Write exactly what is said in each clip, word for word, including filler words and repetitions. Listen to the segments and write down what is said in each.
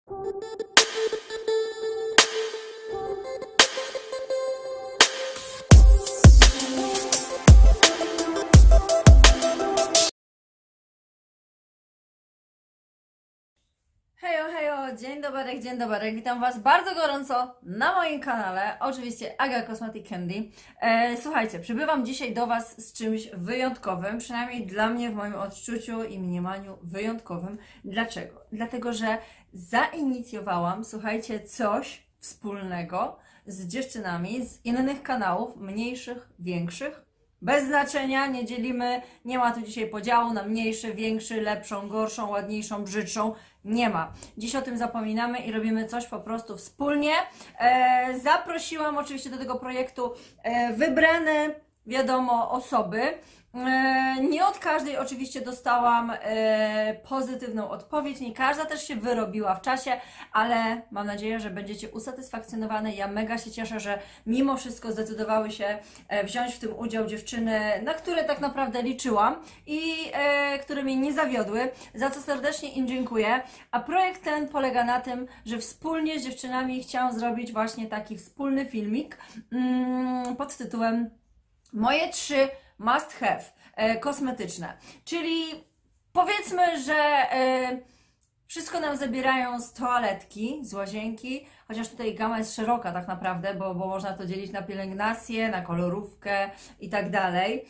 Hejo, hejo, dzień dobry, dzień dobry, witam Was bardzo gorąco na moim kanale, oczywiście Aga Cosmetic Candy. E, słuchajcie, przybywam dzisiaj do Was z czymś wyjątkowym, przynajmniej dla mnie w moim odczuciu i mniemaniu wyjątkowym. Dlaczego? Dlatego, że zainicjowałam, słuchajcie, coś wspólnego z dziewczynami z innych kanałów, mniejszych, większych. Bez znaczenia, nie dzielimy, nie ma tu dzisiaj podziału na mniejszy, większy, lepszą, gorszą, ładniejszą, brzydszą. Nie ma. Dziś o tym zapominamy i robimy coś po prostu wspólnie. E, zaprosiłam oczywiście do tego projektu e, wybrane, wiadomo, osoby. E, nie od każdej oczywiście dostałam e, pozytywną odpowiedź, nie każda też się wyrobiła w czasie, ale mam nadzieję, że będziecie usatysfakcjonowane. Ja mega się cieszę, że mimo wszystko zdecydowały się e, wziąć w tym udział dziewczyny, na które tak naprawdę liczyłam i e, które mnie nie zawiodły, za co serdecznie im dziękuję. A projekt ten polega na tym, że wspólnie z dziewczynami chciałam zrobić właśnie taki wspólny filmik mm, pod tytułem Moje trzy must have e, kosmetyczne, czyli powiedzmy, że e, wszystko nam zabierają z toaletki, z łazienki, chociaż tutaj gama jest szeroka tak naprawdę, bo, bo można to dzielić na pielęgnację, na kolorówkę i tak dalej.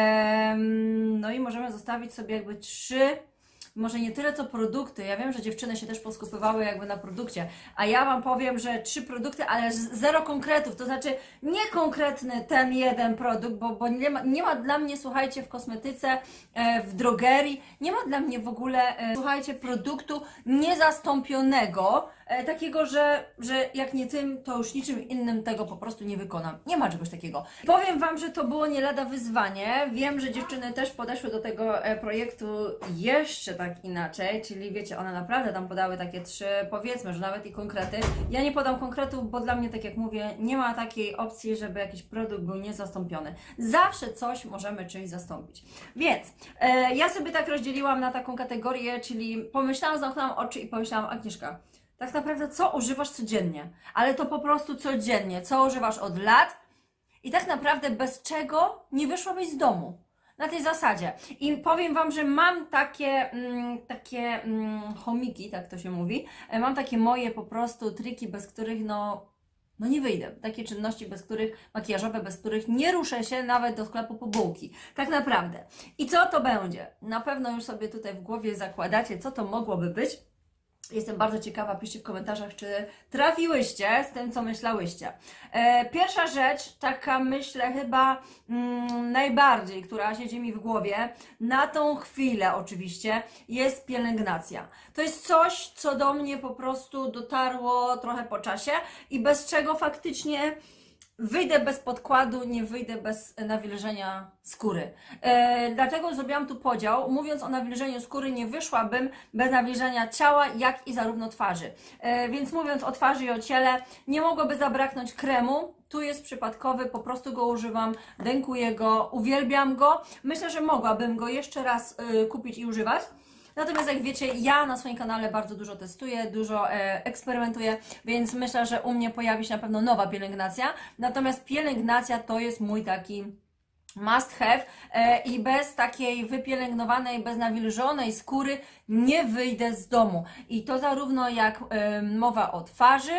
E, no i możemy zostawić sobie jakby trzy, może nie tyle co produkty, ja wiem, że dziewczyny się też poskupywały jakby na produkcie, a ja Wam powiem, że trzy produkty, ale zero konkretów, to znaczy nie konkretny ten jeden produkt, bo, bo nie, ma, nie ma dla mnie, słuchajcie, w kosmetyce, e, w drogerii, nie ma dla mnie w ogóle, e, słuchajcie, produktu niezastąpionego, e, takiego, że, że jak nie tym, to już niczym innym tego po prostu nie wykonam. Nie ma czegoś takiego. Powiem Wam, że to było nie lada wyzwanie, wiem, że dziewczyny też podeszły do tego e, projektu jeszcze tak inaczej, czyli wiecie, one naprawdę tam podały takie trzy, powiedzmy, że nawet i konkrety. Ja nie podam konkretów, bo dla mnie, tak jak mówię, nie ma takiej opcji, żeby jakiś produkt był niezastąpiony. Zawsze coś możemy czymś zastąpić. Więc e, ja sobie tak rozdzieliłam na taką kategorię, czyli pomyślałam, zamknęłam oczy i pomyślałam, Agnieszka, tak naprawdę co używasz codziennie? Ale to po prostu codziennie, co używasz od lat i tak naprawdę bez czego nie wyszłabyś z domu. Na tej zasadzie. I powiem Wam, że mam takie, mm, takie mm, chomiki, tak to się mówi. Mam takie moje po prostu triki, bez których no, no nie wyjdę. Takie czynności, bez których, makijażowe, bez których nie ruszę się nawet do sklepu po bułki. Tak naprawdę. I co to będzie? Na pewno już sobie tutaj w głowie zakładacie, co to mogłoby być. Jestem bardzo ciekawa, piszcie w komentarzach, czy trafiłyście z tym, co myślałyście. E, pierwsza rzecz, taka myślę chyba mm, najbardziej, która siedzi mi w głowie, na tą chwilę oczywiście, jest pielęgnacja. To jest coś, co do mnie po prostu dotarło trochę po czasie i bez czego faktycznie wyjdę bez podkładu, nie wyjdę bez nawilżenia skóry. E, dlatego zrobiłam tu podział. Mówiąc o nawilżeniu skóry, nie wyszłabym bez nawilżenia ciała, jak i zarówno twarzy. E, więc mówiąc o twarzy i o ciele, nie mogłoby zabraknąć kremu. Tu jest przypadkowy, po prostu go używam, dękuję go, uwielbiam go. Myślę, że mogłabym go jeszcze raz y, kupić i używać. Natomiast jak wiecie, ja na swoim kanale bardzo dużo testuję, dużo e, eksperymentuję, więc myślę, że u mnie pojawi się na pewno nowa pielęgnacja. Natomiast pielęgnacja to jest mój taki must have e, i bez takiej wypielęgnowanej, bez nawilżonej skóry nie wyjdę z domu. I to zarówno jak e, mowa o twarzy,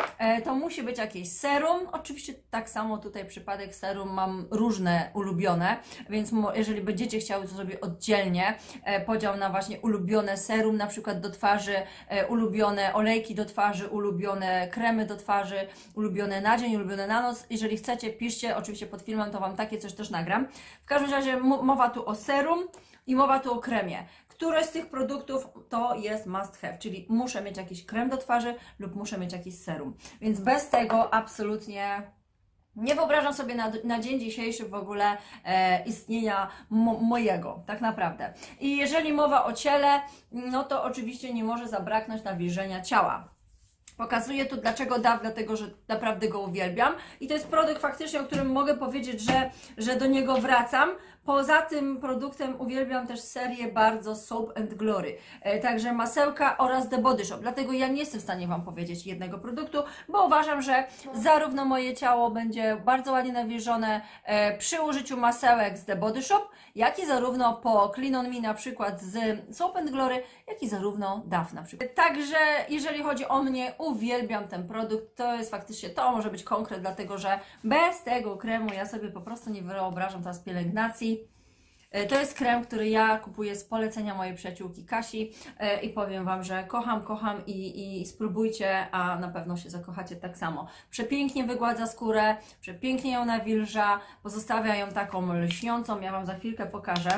to musi być jakieś serum. Oczywiście tak samo tutaj przypadek serum mam różne ulubione, więc jeżeli będziecie chciały, to zrobię oddzielnie podział na właśnie ulubione serum, na przykład do twarzy, ulubione olejki do twarzy, ulubione kremy do twarzy, ulubione na dzień, ulubione na noc. Jeżeli chcecie, piszcie, oczywiście pod filmem to Wam takie coś też nagram. W każdym razie mowa tu o serum i mowa tu o kremie. Które z tych produktów to jest must have, czyli muszę mieć jakiś krem do twarzy lub muszę mieć jakiś serum. Więc bez tego absolutnie nie wyobrażam sobie na, na dzień dzisiejszy w ogóle e, istnienia mo, mojego, tak naprawdę. I jeżeli mowa o ciele, no to oczywiście nie może zabraknąć nawilżenia ciała. Pokazuję tu dlaczego D A W, dlatego że naprawdę go uwielbiam i to jest produkt faktycznie, o którym mogę powiedzieć, że, że do niego wracam, Poza tym produktem uwielbiam też serię bardzo Soap and Glory, e, także masełka oraz The Body Shop, dlatego ja nie jestem w stanie Wam powiedzieć jednego produktu, bo uważam, że zarówno moje ciało będzie bardzo ładnie nawilżone e, przy użyciu masełek z The Body Shop, jak i zarówno po Clean On Me na przykład z Soap and Glory, jak i zarówno D A F na przykład. Także jeżeli chodzi o mnie, uwielbiam ten produkt, to jest faktycznie, to może być konkret, dlatego że bez tego kremu ja sobie po prostu nie wyobrażam teraz pielęgnacji. To jest krem, który ja kupuję z polecenia mojej przyjaciółki Kasi i powiem Wam, że kocham, kocham i, i spróbujcie, a na pewno się zakochacie tak samo. Przepięknie wygładza skórę, przepięknie ją nawilża, pozostawia ją taką lśniącą, ja Wam za chwilkę pokażę.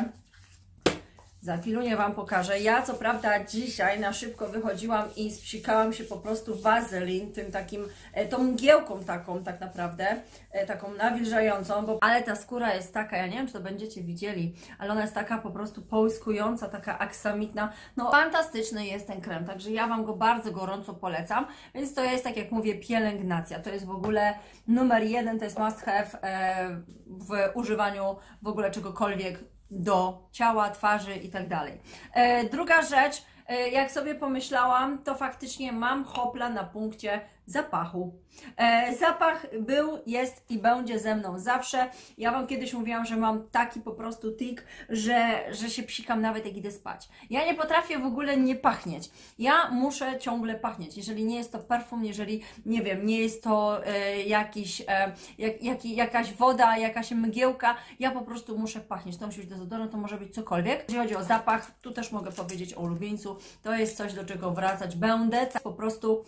Za chwilę Wam pokażę. Ja co prawda dzisiaj na szybko wychodziłam i spsikałam się po prostu wazelin, tym takim, tą mgiełką taką tak naprawdę, taką nawilżającą, bo, ale ta skóra jest taka, ja nie wiem czy to będziecie widzieli, ale ona jest taka po prostu połyskująca, taka aksamitna. No fantastyczny jest ten krem, także ja Wam go bardzo gorąco polecam, więc to jest tak jak mówię pielęgnacja, to jest w ogóle numer jeden, to jest must have w używaniu w ogóle czegokolwiek do ciała, twarzy i tak dalej. E, druga rzecz, e, jak sobie pomyślałam, to faktycznie mam hopla na punkcie zapachu. E, zapach był, jest i będzie ze mną zawsze. Ja Wam kiedyś mówiłam, że mam taki po prostu tik, że, że się psikam nawet jak idę spać. Ja nie potrafię w ogóle nie pachnieć. Ja muszę ciągle pachnieć. Jeżeli nie jest to perfum, jeżeli, nie wiem, nie jest to e, jakiś, e, jak, jak, jakaś woda, jakaś mgiełka, ja po prostu muszę pachnieć. To musi być dezodorant, to może być cokolwiek. Jeżeli chodzi o zapach, tu też mogę powiedzieć o ulubieńcu. To jest coś, do czego wracać będę. Po prostu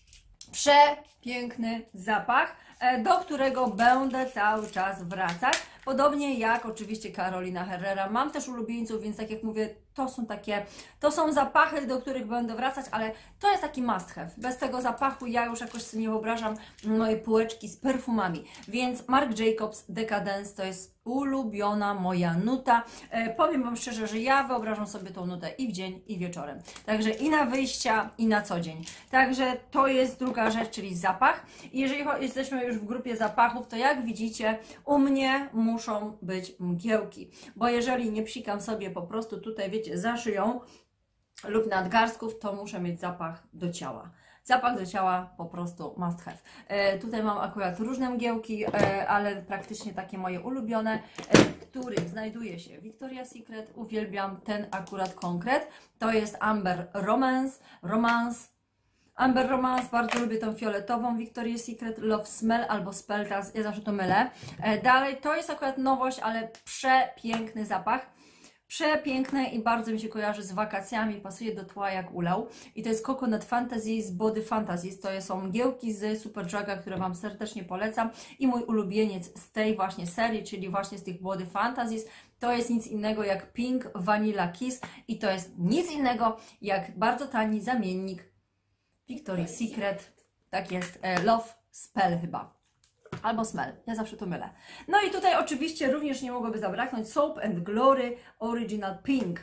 przepiękny zapach, do którego będę cały czas wracać. Podobnie jak oczywiście Carolina Herrera. Mam też ulubieńców, więc tak jak mówię, to są takie, to są zapachy, do których będę wracać, ale to jest taki must have. Bez tego zapachu ja już jakoś sobie nie wyobrażam mojej półeczki z perfumami. Więc Marc Jacobs Decadence to jest ulubiona moja nuta. E, powiem Wam szczerze, że ja wyobrażam sobie tą nutę i w dzień, i wieczorem. Także i na wyjścia, i na co dzień. Także to jest druga rzecz, czyli zapach. I jeżeli jesteśmy już w grupie zapachów, to jak widzicie, u mnie muszą być mgiełki. Bo jeżeli nie psikam sobie po prostu tutaj, wiecie, za szyją lub nadgarstków, to muszę mieć zapach do ciała. Zapach do ciała po prostu must have. E, tutaj mam akurat różne mgiełki, e, ale praktycznie takie moje ulubione, e, w których znajduje się Victoria's Secret. Uwielbiam ten akurat konkret. To jest Amber Romance. Romance. Amber Romance, bardzo lubię tą fioletową Victoria's Secret Love Smell albo Spell, teraz ja zawsze to mylę. E, dalej, to jest akurat nowość, ale przepiękny zapach. Przepiękne i bardzo mi się kojarzy z wakacjami, pasuje do tła jak ulał. I to jest Coconut Fantasy z Body Fantasies. To są mgiełki z Superdruga, które Wam serdecznie polecam. I mój ulubieniec z tej właśnie serii, czyli właśnie z tych Body Fantasies, to jest nic innego jak Pink Vanilla Kiss. I to jest nic innego jak bardzo tani zamiennik Victoria's Secret. Tak jest, Love Spell chyba. Albo Smell, ja zawsze to mylę. No i tutaj oczywiście również nie mogłoby zabraknąć Soap and Glory Original Pink.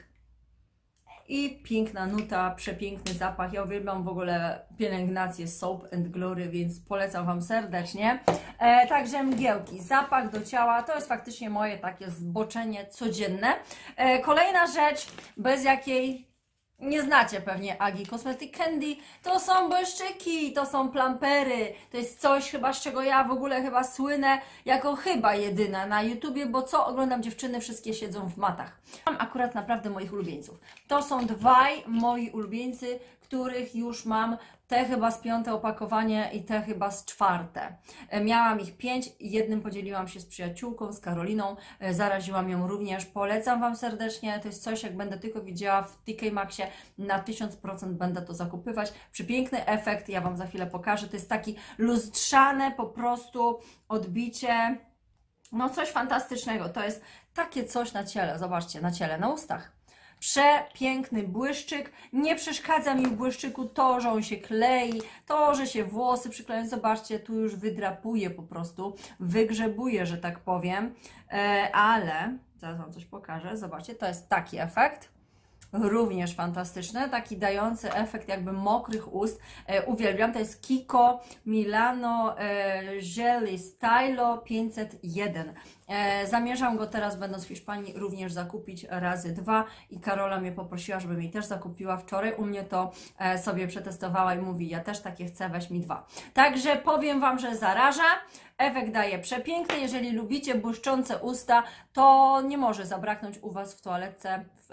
I piękna nuta, przepiękny zapach. Ja uwielbiam w ogóle pielęgnację Soap and Glory, więc polecam Wam serdecznie. E, także mgiełki, zapach do ciała, to jest faktycznie moje takie zboczenie codzienne. E, kolejna rzecz, bez jakiej nie znacie pewnie Agi Cosmetic Candy, to są błyszczyki, to są plampery, to jest coś chyba, z czego ja w ogóle chyba słynę jako chyba jedyna na YouTubie, bo co oglądam dziewczyny, wszystkie siedzą w matach. Mam akurat naprawdę moich ulubieńców. To są dwaj moi ulubieńcy, których już mam, te chyba z piąte opakowanie i te chyba z czwarte. Miałam ich pięć, jednym podzieliłam się z przyjaciółką, z Karoliną, zaraziłam ją również, polecam Wam serdecznie, to jest coś, jak będę tylko widziała w T K Maxie, na tysiąc procent będę to zakupywać. Przepiękny efekt, ja Wam za chwilę pokażę, to jest taki lustrzane po prostu odbicie, no coś fantastycznego, to jest takie coś na ciele, zobaczcie, na ciele, na ustach. Przepiękny błyszczyk, nie przeszkadza mi w błyszczyku to, że on się klei, to, że się włosy przykleją, zobaczcie, tu już wydrapuje po prostu, wygrzebuje, że tak powiem, e, ale, zaraz Wam coś pokażę, zobaczcie, to jest taki efekt, również fantastyczne, taki dający efekt jakby mokrych ust. E, uwielbiam, to jest Kiko Milano e, Jelly Stylo pięćset jeden. E, zamierzam go teraz, będąc w Hiszpanii, również zakupić razy dwa i Karola mnie poprosiła, żebym jej też zakupiła wczoraj. U mnie to e, sobie przetestowała i mówi, ja też takie chcę, weź mi dwa. Także powiem Wam, że zaraża. Efekt daje przepiękny. Jeżeli lubicie błyszczące usta, to nie może zabraknąć u Was w toaletce, w,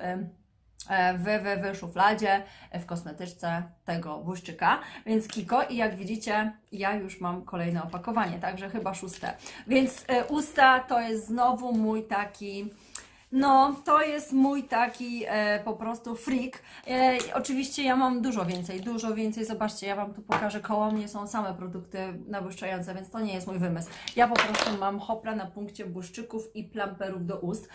w, w, w szufladzie, w kosmetyczce tego błyszczyka. Więc Kiko i jak widzicie, ja już mam kolejne opakowanie, także chyba szóste. Więc y, usta to jest znowu mój taki... No, to jest mój taki e, po prostu freak. E, oczywiście ja mam dużo więcej, dużo więcej. Zobaczcie, ja Wam tu pokażę, koło mnie są same produkty nabłyszczające, więc to nie jest mój wymysł. Ja po prostu mam hopla na punkcie błyszczyków i plumperów do ust.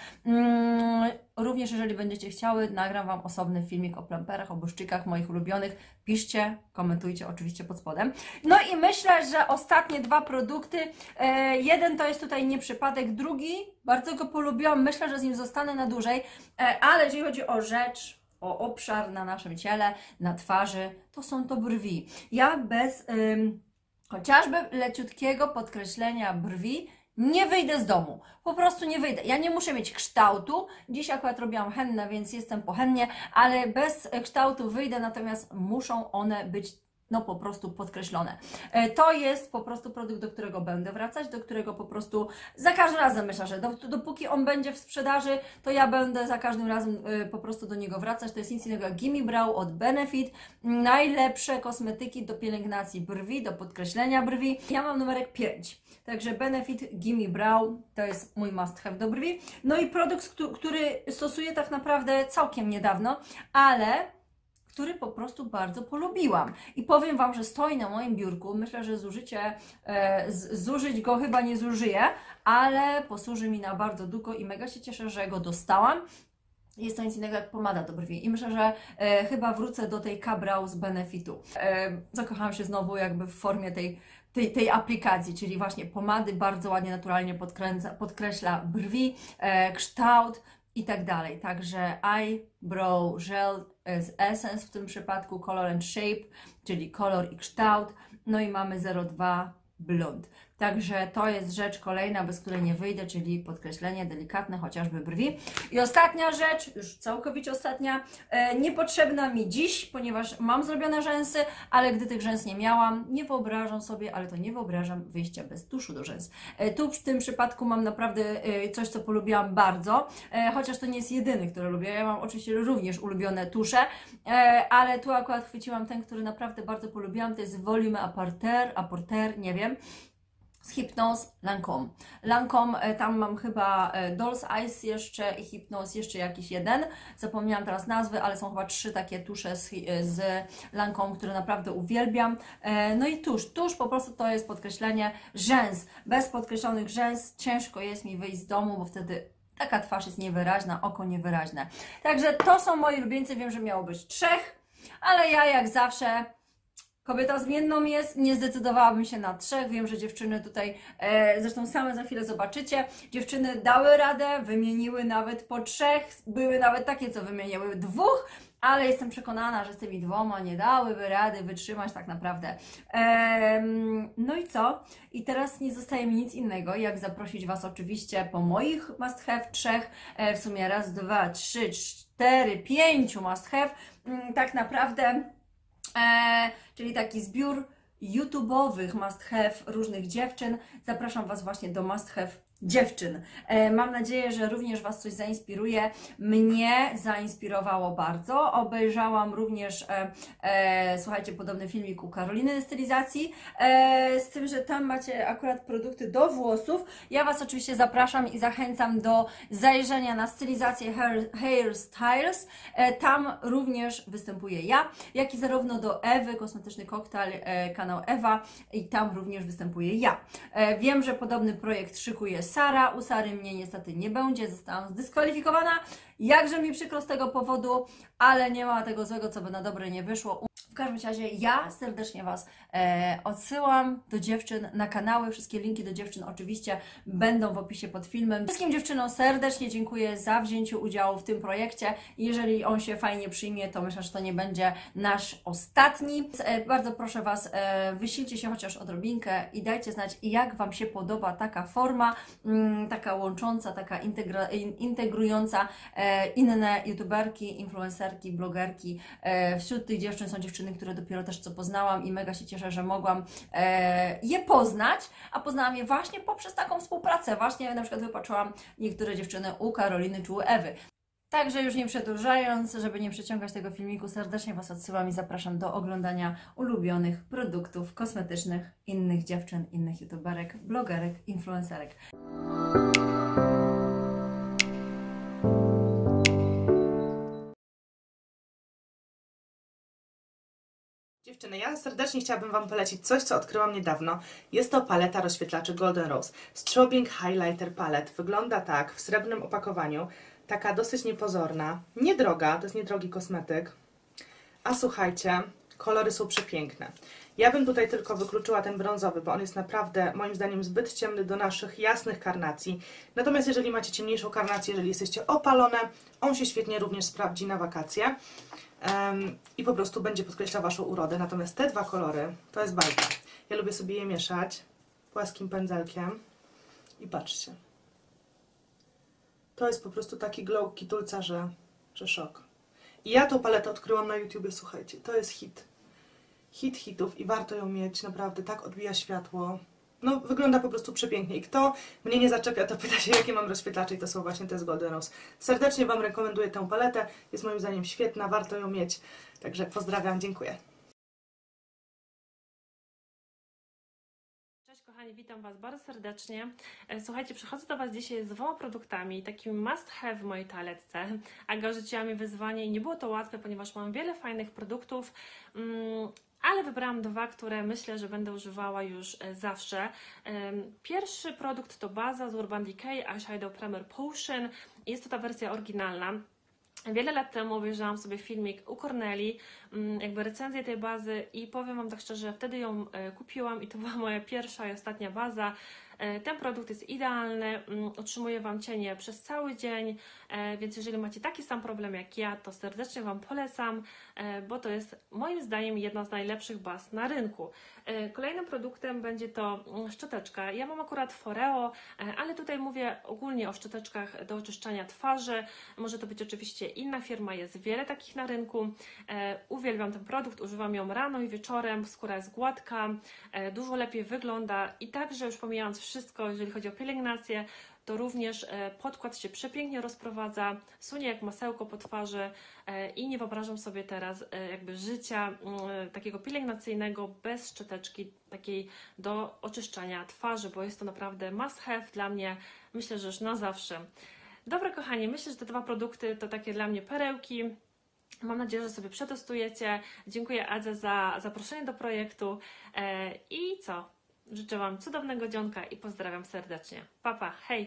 Mm, również jeżeli będziecie chciały, nagram Wam osobny filmik o plumperach, o błyszczykach moich ulubionych. Piszcie, komentujcie oczywiście pod spodem. No i myślę, że ostatnie dwa produkty, e, jeden to jest tutaj nie przypadek, drugi bardzo go polubiłam, myślę, że z nim zostanę na dłużej, e, ale jeżeli chodzi o rzecz, o obszar na naszym ciele, na twarzy, to są to brwi. Ja bez ym, chociażby leciutkiego podkreślenia brwi nie wyjdę z domu. Po prostu nie wyjdę. Ja nie muszę mieć kształtu. Dziś akurat robiłam hennę, więc jestem po hennie, ale bez kształtu wyjdę, natomiast muszą one być no po prostu podkreślone. To jest po prostu produkt, do którego będę wracać, do którego po prostu za każdym razem myślę, że dopóki on będzie w sprzedaży, to ja będę za każdym razem po prostu do niego wracać. To jest nic innego jak Gimme Brow od Benefit. Najlepsze kosmetyki do pielęgnacji brwi, do podkreślenia brwi. Ja mam numerek pięć. Także Benefit Gimme Brow to jest mój must have do brwi. No i produkt, który stosuję tak naprawdę całkiem niedawno, ale który po prostu bardzo polubiłam. I powiem Wam, że stoi na moim biurku. Myślę, że zużycie, e, z, zużyć go chyba nie zużyję, ale posłuży mi na bardzo długo i mega się cieszę, że go dostałam. Jest to nic innego jak pomada do brwi i myślę, że e, chyba wrócę do tej K-Brow z Benefitu. E, zakochałam się znowu jakby w formie tej, tej, tej aplikacji, czyli właśnie pomady bardzo ładnie, naturalnie podkręca, podkreśla brwi, e, kształt i tak dalej. Także Eyebrow Gel z Essence w tym przypadku, Color and Shape, czyli kolor i kształt. No i mamy zero dwa Blond. Także to jest rzecz kolejna, bez której nie wyjdę, czyli podkreślenie delikatne chociażby brwi. I ostatnia rzecz, już całkowicie ostatnia, e, niepotrzebna mi dziś, ponieważ mam zrobione rzęsy, ale gdy tych rzęs nie miałam, nie wyobrażam sobie, ale to nie wyobrażam wyjścia bez tuszu do rzęs. E, tu w tym przypadku mam naprawdę e, coś, co polubiłam bardzo, e, chociaż to nie jest jedyny, który lubię. Ja mam oczywiście również ulubione tusze, e, ale tu akurat chwyciłam ten, który naprawdę bardzo polubiłam, to jest Volume Apporter, Apporter, nie wiem, z Hypnose Lancome. Lancome, tam mam chyba Doll's Eyes jeszcze i Hypnose jeszcze jakiś jeden. Zapomniałam teraz nazwy, ale są chyba trzy takie tusze z, z Lancome, które naprawdę uwielbiam. No i tusz. Tusz po prostu to jest podkreślenie rzęs. Bez podkreślonych rzęs ciężko jest mi wyjść z domu, bo wtedy taka twarz jest niewyraźna, oko niewyraźne. Także to są moi ulubieńcy. Wiem, że miało być trzech, ale ja jak zawsze... Kobieta zmienną jest, nie zdecydowałabym się na trzech. Wiem, że dziewczyny tutaj, e, zresztą same za chwilę zobaczycie, dziewczyny dały radę, wymieniły nawet po trzech, były nawet takie, co wymieniły dwóch, ale jestem przekonana, że z tymi dwoma nie dałyby rady wytrzymać tak naprawdę. Ehm, no i co? I teraz nie zostaje mi nic innego, jak zaprosić Was oczywiście po moich must have trzech, e, w sumie raz, dwa, trzy, cztery, pięciu must have, mm, tak naprawdę... Eee, czyli taki zbiór YouTube'owych must have różnych dziewczyn. Zapraszam Was właśnie do must have dziewczyn. E, mam nadzieję, że również Was coś zainspiruje. Mnie zainspirowało bardzo. Obejrzałam również, e, e, słuchajcie, podobny filmik u Karoliny Stylizacji, e, z tym, że tam macie akurat produkty do włosów. Ja Was oczywiście zapraszam i zachęcam do zajrzenia na stylizację Hair, Hairstyles. E, tam również występuję ja, jak i zarówno do Ewy, kosmetyczny koktajl, e, kanał Ewa, i tam również występuję ja. E, wiem, że podobny projekt szykuje Sara. U Sary mnie niestety nie będzie, zostałam zdyskwalifikowana. Jakże mi przykro z tego powodu, ale nie ma tego złego, co by na dobre nie wyszło. W każdym razie ja serdecznie Was e, odsyłam do dziewczyn na kanały. Wszystkie linki do dziewczyn oczywiście będą w opisie pod filmem. Wszystkim dziewczynom serdecznie dziękuję za wzięcie udziału w tym projekcie. Jeżeli on się fajnie przyjmie, to myślę, że to nie będzie nasz ostatni. Więc, e, bardzo proszę Was, e, wysilcie się chociaż odrobinkę i dajcie znać, jak Wam się podoba taka forma, mm, taka łącząca, taka integra, integrująca e, inne youtuberki, influencerki, blogerki. E, wśród tych dziewczyn są dziewczyny, które dopiero też co poznałam i mega się cieszę, że mogłam e, je poznać, a poznałam je właśnie poprzez taką współpracę. Właśnie na przykład wypatrzyłam niektóre dziewczyny u Karoliny czy u Ewy. Także już nie przedłużając, żeby nie przeciągać tego filmiku, serdecznie Was odsyłam i zapraszam do oglądania ulubionych produktów kosmetycznych innych dziewczyn, innych youtuberek, blogerek, influencerek. Dziewczyny, ja serdecznie chciałabym Wam polecić coś, co odkryłam niedawno. Jest to paleta rozświetlaczy Golden Rose. Strobing Highlighter Palette. Wygląda tak, w srebrnym opakowaniu. Taka dosyć niepozorna. Niedroga, to jest niedrogi kosmetyk. A słuchajcie, kolory są przepiękne. Ja bym tutaj tylko wykluczyła ten brązowy, bo on jest naprawdę, moim zdaniem, zbyt ciemny do naszych jasnych karnacji. Natomiast jeżeli macie ciemniejszą karnację, jeżeli jesteście opalone, on się świetnie również sprawdzi na wakacje. Um, I po prostu będzie podkreślał Waszą urodę. Natomiast te dwa kolory to jest bajka. Ja lubię sobie je mieszać płaskim pędzelkiem i patrzcie. To jest po prostu taki glow kitulca, że, że szok. I ja tą paletę odkryłam na YouTubie, słuchajcie. To jest hit. Hit hitów i warto ją mieć, naprawdę tak odbija światło. No, wygląda po prostu przepięknie. I kto mnie nie zaczepia, to pyta się, jakie mam rozświetlacze i to są właśnie te z Golden Rose. Serdecznie Wam rekomenduję tę paletę. Jest moim zdaniem świetna, warto ją mieć. Także pozdrawiam, dziękuję. Cześć kochani, witam Was bardzo serdecznie. Słuchajcie, przychodzę do Was dzisiaj z dwoma produktami, takim must have w mojej toaletce. Aga rzuciła mi wyzwanie i nie było to łatwe, ponieważ mam wiele fajnych produktów. Mm, ale wybrałam dwa, które myślę, że będę używała już zawsze. Pierwszy produkt to baza z Urban Decay Eyeshadow Primer Potion. Jest to ta wersja oryginalna. Wiele lat temu obejrzałam sobie filmik u Corneli, jakby recenzję tej bazy i powiem Wam tak szczerze, wtedy ją kupiłam i to była moja pierwsza i ostatnia baza. Ten produkt jest idealny, utrzymuje Wam cienie przez cały dzień, więc jeżeli macie taki sam problem jak ja, to serdecznie Wam polecam, bo to jest moim zdaniem jedna z najlepszych baz na rynku. Kolejnym produktem będzie to szczoteczka. Ja mam akurat Foreo, ale tutaj mówię ogólnie o szczoteczkach do oczyszczania twarzy. Może to być oczywiście inna firma, jest wiele takich na rynku. Uwielbiam ten produkt, używam ją rano i wieczorem, skóra jest gładka, dużo lepiej wygląda i także już pomijając wszystko, jeżeli chodzi o pielęgnację, to również podkład się przepięknie rozprowadza, sunie jak masełko po twarzy i nie wyobrażam sobie teraz jakby życia takiego pielęgnacyjnego bez szczoteczki takiej do oczyszczania twarzy, bo jest to naprawdę must have dla mnie, myślę, że już na zawsze. Dobra kochani, myślę, że te dwa produkty to takie dla mnie perełki. Mam nadzieję, że sobie przetestujecie. Dziękuję Adze za zaproszenie do projektu i co? Życzę Wam cudownego dzionka i pozdrawiam serdecznie. Pa, pa, hej!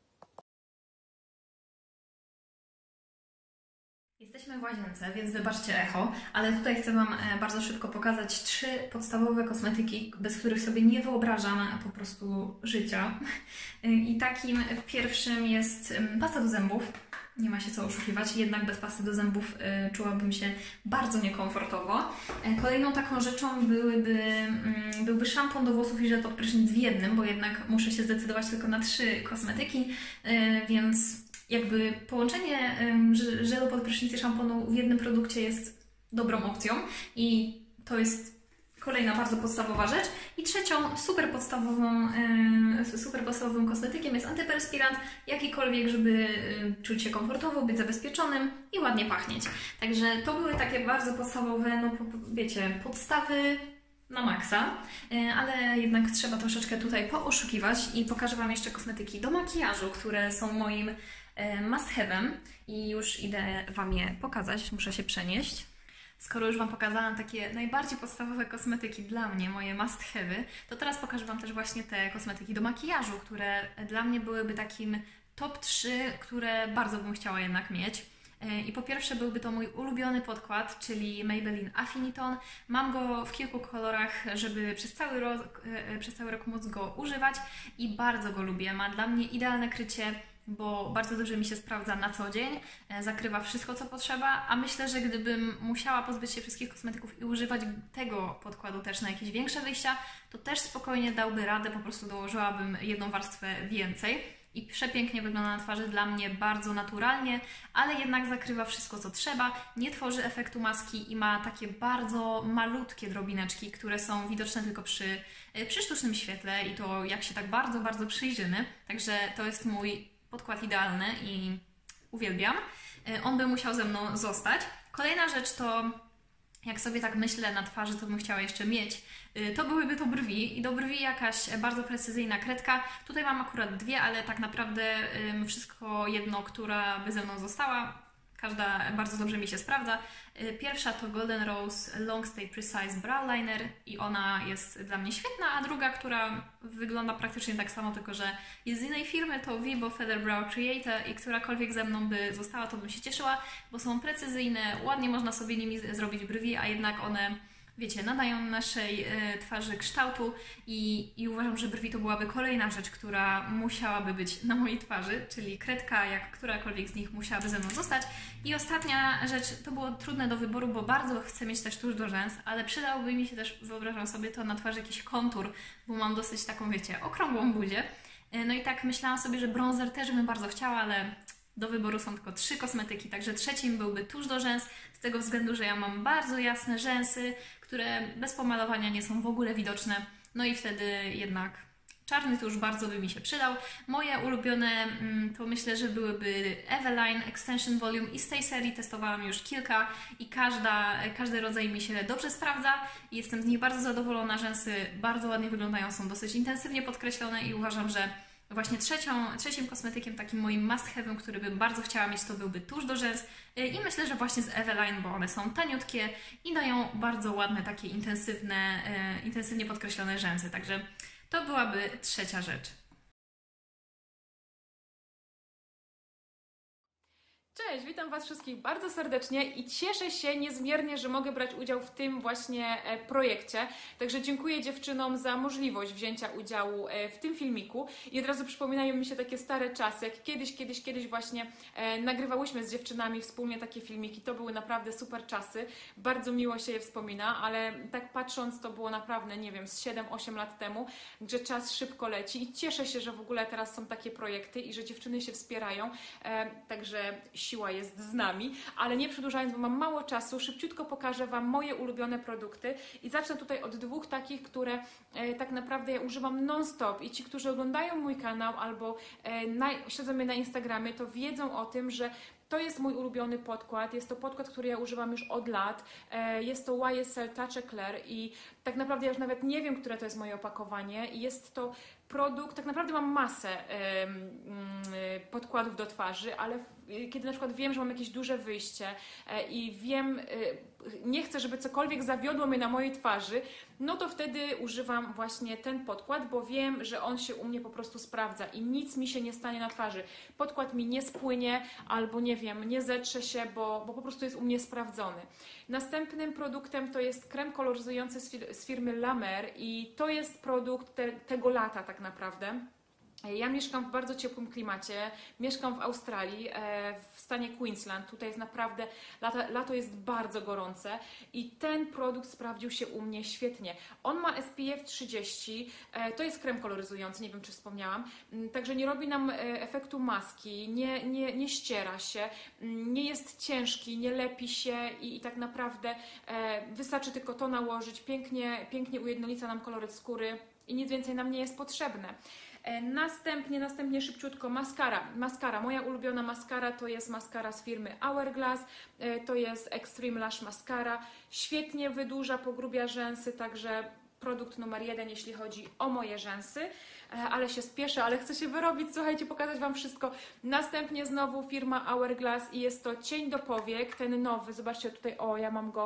Jesteśmy w łazience, więc wybaczcie echo, ale tutaj chcę Wam bardzo szybko pokazać trzy podstawowe kosmetyki, bez których sobie nie wyobrażam po prostu życia. I takim pierwszym jest pasta do zębów. Nie ma się co oszukiwać, jednak bez pasty do zębów y, czułabym się bardzo niekomfortowo. E, kolejną taką rzeczą byłyby, y, byłby szampon do włosów i żel pod prysznic w jednym, bo jednak muszę się zdecydować tylko na trzy kosmetyki, y, więc jakby połączenie y, żelu pod prysznic i szamponu w jednym produkcie jest dobrą opcją i to jest kolejna bardzo podstawowa rzecz. I trzecią super podstawową, yy, super podstawowym kosmetykiem jest antyperspirant, jakikolwiek, żeby yy, czuć się komfortowo, być zabezpieczonym i ładnie pachnieć. Także to były takie bardzo podstawowe, no wiecie, podstawy na maksa, yy, ale jednak trzeba troszeczkę tutaj pooszukiwać i pokażę Wam jeszcze kosmetyki do makijażu, które są moim yy, must have'em i już idę Wam je pokazać, muszę się przenieść. Skoro już Wam pokazałam takie najbardziej podstawowe kosmetyki dla mnie, moje must have'y, to teraz pokażę Wam też właśnie te kosmetyki do makijażu, które dla mnie byłyby takim top trzy, które bardzo bym chciała jednak mieć. I po pierwsze byłby to mój ulubiony podkład, czyli Maybelline Affiniton. Mam go w kilku kolorach, żeby przez cały rok, przez cały rok móc go używać i bardzo go lubię. Ma dla mnie idealne krycie, bo bardzo dobrze mi się sprawdza na co dzień, zakrywa wszystko co potrzeba, a myślę, że gdybym musiała pozbyć się wszystkich kosmetyków i używać tego podkładu też na jakieś większe wyjścia, to też spokojnie dałby radę, po prostu dołożyłabym jedną warstwę więcej. I przepięknie wygląda na twarzy, dla mnie bardzo naturalnie, ale jednak zakrywa wszystko co trzeba, nie tworzy efektu maski i ma takie bardzo malutkie drobineczki, które są widoczne tylko przy, przy sztucznym świetle i to jak się tak bardzo, bardzo przyjrzymy. Także to jest mój podkład idealny i uwielbiam. On by musiał ze mną zostać. Kolejna rzecz to, jak sobie tak myślę na twarzy, co bym chciała jeszcze mieć, to byłyby to brwi i do brwi jakaś bardzo precyzyjna kredka. Tutaj mam akurat dwie, ale tak naprawdę wszystko jedno, która by ze mną została. Każda bardzo dobrze mi się sprawdza. Pierwsza to Golden Rose Long Stay Precise Brow Liner i ona jest dla mnie świetna, a druga, która wygląda praktycznie tak samo, tylko że jest z innej firmy, to Vibo Feather Brow Creator i którakolwiek ze mną by została, to bym się cieszyła, bo są precyzyjne, ładnie można sobie nimi zrobić brwi, a jednak one, wiecie, nadają naszej y, twarzy kształtu i, i uważam, że brwi to byłaby kolejna rzecz, która musiałaby być na mojej twarzy, czyli kredka, jak którakolwiek z nich musiałaby ze mną zostać. I ostatnia rzecz, to było trudne do wyboru, bo bardzo chcę mieć też tuż do rzęs, ale przydałoby mi się też, wyobrażam sobie to na twarzy jakiś kontur, bo mam dosyć taką, wiecie, okrągłą buzię. Y, no i tak myślałam sobie, że bronzer też bym bardzo chciała, ale do wyboru są tylko trzy kosmetyki, także trzecim byłby tusz do rzęs, z tego względu, że ja mam bardzo jasne rzęsy, które bez pomalowania nie są w ogóle widoczne, no i wtedy jednak czarny tusz bardzo by mi się przydał. Moje ulubione to myślę, że byłyby Eveline Extension Volume i z tej serii testowałam już kilka i każda, każdy rodzaj mi się dobrze sprawdza. Jestem z nich bardzo zadowolona, rzęsy bardzo ładnie wyglądają, są dosyć intensywnie podkreślone i uważam, że właśnie trzecią, trzecim kosmetykiem, takim moim must have'em, który bym bardzo chciała mieć, to byłby tusz do rzęs i myślę, że właśnie z Eveline, bo one są taniutkie i dają bardzo ładne, takie intensywne, intensywnie podkreślone rzęsy, także to byłaby trzecia rzecz. Cześć, witam Was wszystkich bardzo serdecznie i cieszę się niezmiernie, że mogę brać udział w tym właśnie projekcie. Także dziękuję dziewczynom za możliwość wzięcia udziału w tym filmiku i od razu przypominają mi się takie stare czasy, jak kiedyś, kiedyś, kiedyś właśnie nagrywałyśmy z dziewczynami wspólnie takie filmiki. To były naprawdę super czasy, bardzo miło się je wspomina, ale tak patrząc to było naprawdę, nie wiem, z siedem osiem lat temu, gdzie czas szybko leci i cieszę się, że w ogóle teraz są takie projekty i że dziewczyny się wspierają, także siła jest z nami, ale nie przedłużając, bo mam mało czasu, szybciutko pokażę Wam moje ulubione produkty i zacznę tutaj od dwóch takich, które e, tak naprawdę ja używam non-stop i ci, którzy oglądają mój kanał albo e, na, śledzą mnie na Instagramie, to wiedzą o tym, że to jest mój ulubiony podkład, jest to podkład, który ja używam już od lat, jest to Y S L Touch Eclair i tak naprawdę ja już nawet nie wiem, które to jest moje opakowanie i jest to produkt, tak naprawdę mam masę podkładów do twarzy, ale kiedy na przykład wiem, że mam jakieś duże wyjście i wiem, nie chcę, żeby cokolwiek zawiodło mnie na mojej twarzy, no to wtedy używam właśnie ten podkład, bo wiem, że on się u mnie po prostu sprawdza i nic mi się nie stanie na twarzy. Podkład mi nie spłynie albo nie wiem, nie zetrze się, bo, bo po prostu jest u mnie sprawdzony. Następnym produktem to jest krem koloryzujący z, fir z firmy La Mer i to jest produkt te, tego lata tak naprawdę. Ja mieszkam w bardzo ciepłym klimacie, mieszkam w Australii, w stanie Queensland, tutaj jest naprawdę, lato, lato jest bardzo gorące i ten produkt sprawdził się u mnie świetnie. On ma S P F trzydzieści, to jest krem koloryzujący, nie wiem czy wspomniałam, także nie robi nam efektu maski, nie, nie, nie ściera się, nie jest ciężki, nie lepi się i, i tak naprawdę wystarczy tylko to nałożyć, pięknie, pięknie ujednolica nam koloryt skóry i nic więcej nam nie jest potrzebne. Następnie, następnie szybciutko maskara. Maskara, moja ulubiona maskara to jest maskara z firmy Hourglass, to jest Extreme Lash Mascara. Świetnie wydłuża, pogrubia rzęsy, także produkt numer jeden, jeśli chodzi o moje rzęsy. Ale się spieszę, ale chcę się wyrobić, słuchajcie, pokazać Wam wszystko. Następnie znowu firma Hourglass i jest to cień do powiek, ten nowy, zobaczcie tutaj, o ja mam go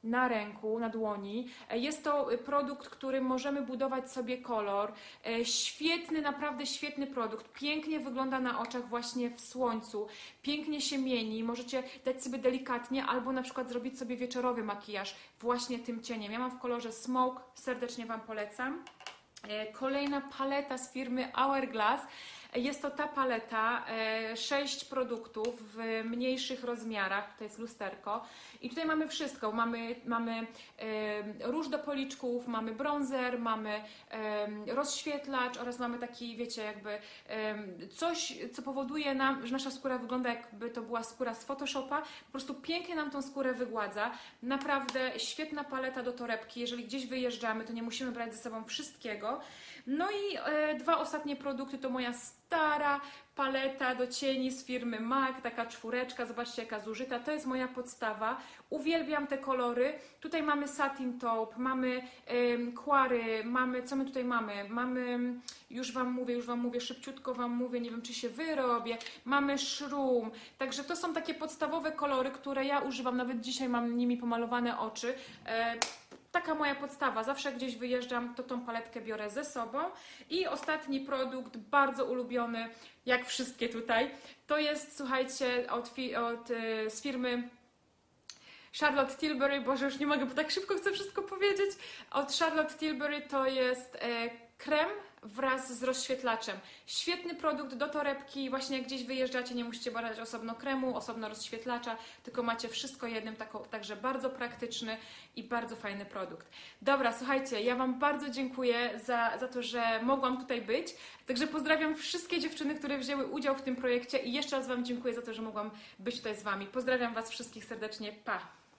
na ręku, na dłoni. Jest to produkt, którym możemy budować sobie kolor. Świetny, naprawdę świetny produkt. Pięknie wygląda na oczach właśnie w słońcu. Pięknie się mieni. Możecie dać sobie delikatnie albo na przykład zrobić sobie wieczorowy makijaż właśnie tym cieniem. Ja mam w kolorze Smoke, serdecznie Wam polecam. Kolejna paleta z firmy Hourglass. Jest to ta paleta, sześć produktów w mniejszych rozmiarach, to jest lusterko i tutaj mamy wszystko, mamy, mamy róż do policzków, mamy bronzer, mamy rozświetlacz oraz mamy taki, wiecie, jakby coś, co powoduje nam, że nasza skóra wygląda jakby to była skóra z Photoshopa, po prostu pięknie nam tą skórę wygładza, naprawdę świetna paleta do torebki, jeżeli gdzieś wyjeżdżamy, to nie musimy brać ze sobą wszystkiego. No i e, dwa ostatnie produkty to moja stara paleta do cieni z firmy MAC, taka czwóreczka, zobaczcie jaka zużyta, to jest moja podstawa, uwielbiam te kolory, tutaj mamy satin taupe, mamy e, kwary, mamy, co my tutaj mamy, mamy, już Wam mówię, już Wam mówię, szybciutko Wam mówię, nie wiem czy się wyrobię, mamy szrum, także to są takie podstawowe kolory, które ja używam, nawet dzisiaj mam nimi pomalowane oczy, e, Taka moja podstawa, zawsze gdzieś wyjeżdżam, to tą paletkę biorę ze sobą. I ostatni produkt, bardzo ulubiony, jak wszystkie tutaj, to jest, słuchajcie, od, od, z firmy Charlotte Tilbury, Boże, już nie mogę, bo tak szybko chcę wszystko powiedzieć. Od Charlotte Tilbury to jest e, krem wraz z rozświetlaczem. Świetny produkt do torebki, właśnie jak gdzieś wyjeżdżacie, nie musicie brać osobno kremu, osobno rozświetlacza, tylko macie wszystko jednym, tako, także bardzo praktyczny i bardzo fajny produkt. Dobra, słuchajcie, ja Wam bardzo dziękuję za, za to, że mogłam tutaj być, także pozdrawiam wszystkie dziewczyny, które wzięły udział w tym projekcie i jeszcze raz Wam dziękuję za to, że mogłam być tutaj z Wami. Pozdrawiam Was wszystkich serdecznie, pa!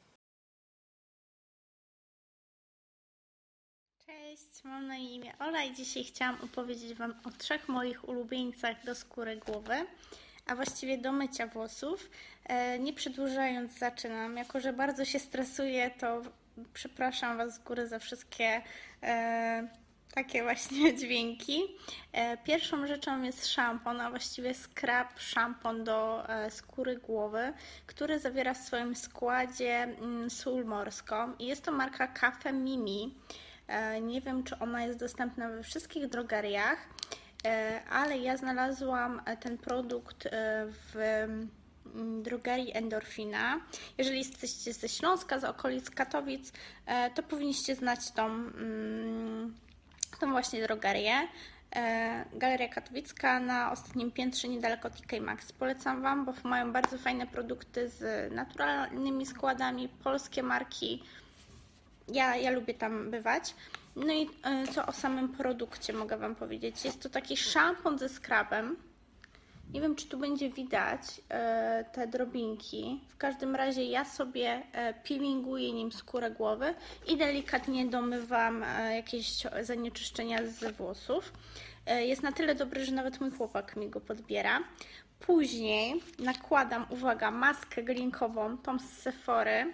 Cześć, mam na imię Ola i dzisiaj chciałam opowiedzieć Wam o trzech moich ulubieńcach do skóry głowy, a właściwie do mycia włosów. E, nie przedłużając zaczynam, jako że bardzo się stresuję, to przepraszam Was z góry za wszystkie e, takie właśnie dźwięki. E, pierwszą rzeczą jest szampon, a właściwie scrub szampon do e, skóry głowy, który zawiera w swoim składzie mm, sól morską i jest to marka Cafe Mimi. Nie wiem, czy ona jest dostępna we wszystkich drogeriach, ale ja znalazłam ten produkt w drogerii Endorfina. Jeżeli jesteście ze Śląska, z okolic Katowic, to powinniście znać tą, tą właśnie drogerię. Galeria Katowicka na ostatnim piętrze niedaleko T K Maxx. Polecam Wam, bo mają bardzo fajne produkty z naturalnymi składami, polskie marki. Ja, ja lubię tam bywać. No i co o samym produkcie mogę Wam powiedzieć. Jest to taki szampon ze scrubem. Nie wiem, czy tu będzie widać e, te drobinki. W każdym razie ja sobie e, peelinguję nim skórę głowy i delikatnie domywam e, jakieś zanieczyszczenia z włosów. E, jest na tyle dobry, że nawet mój chłopak mi go podbiera. Później nakładam, uwaga, maskę glinkową, tą z Sephory,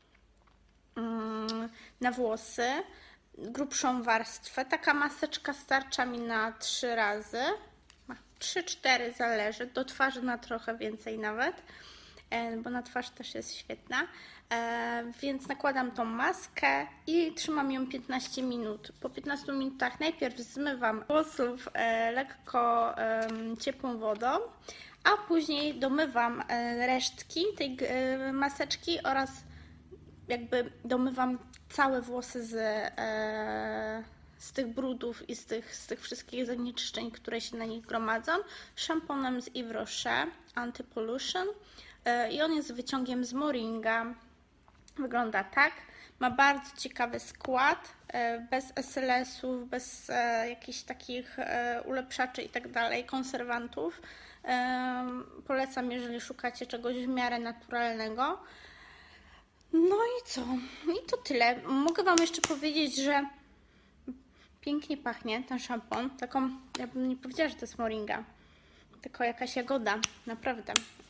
na włosy, grubszą warstwę. Taka maseczka starcza mi na trzy razy, trzy cztery zależy, do twarzy na trochę więcej nawet, bo na twarz też jest świetna, więc nakładam tą maskę i trzymam ją piętnaście minut. Po piętnastu minutach najpierw zmywam włosów lekko ciepłą wodą, a później domywam resztki tej maseczki oraz jakby domywam całe włosy z, e, z tych brudów i z tych, z tych wszystkich zanieczyszczeń, które się na nich gromadzą, szamponem z Yves Rocher Anti-Pollution e, i on jest wyciągiem z moringa. Wygląda tak. Ma bardzo ciekawy skład, e, bez S L S-ów, bez e, jakichś takich e, ulepszaczy i tak dalej, konserwantów. E, polecam, jeżeli szukacie czegoś w miarę naturalnego. No i co? I to tyle. Mogę Wam jeszcze powiedzieć, że pięknie pachnie ten szampon. Taką, ja bym nie powiedziała, że to jest moringa, tylko jakaś jagoda, naprawdę.